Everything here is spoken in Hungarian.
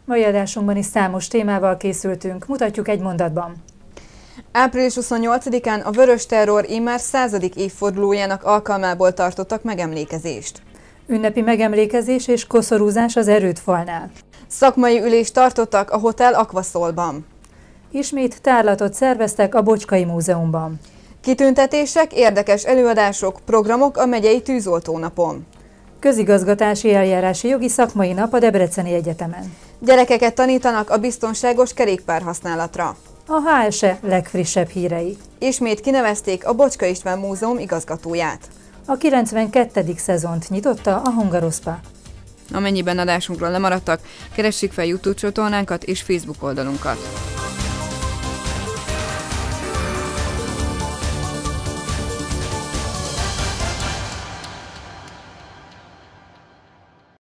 Mai adásunkban is számos témával készültünk, mutatjuk egy mondatban. Április 28-án a Vörös Terror immár 100. évfordulójának alkalmából tartottak megemlékezést. Ünnepi megemlékezés és koszorúzás az Erődfalnál. Szakmai ülést tartottak a Hotel Aquasolban. Ismét tárlatot szerveztek a Bocskai Múzeumban. Kitüntetések, érdekes előadások, programok a megyei tűzoltónapon. Közigazgatási eljárási jogi szakmai nap a Debreceni Egyetemen. Gyerekeket tanítanak a biztonságos kerékpárhasználatra. A HSE legfrissebb hírei. Ismét kinevezték a Bocska István Múzeum igazgatóját. A 92. szezont nyitotta a Hungaroszpa. Amennyiben adásunkról lemaradtak, keressék fel YouTube csatornánkat és Facebook oldalunkat.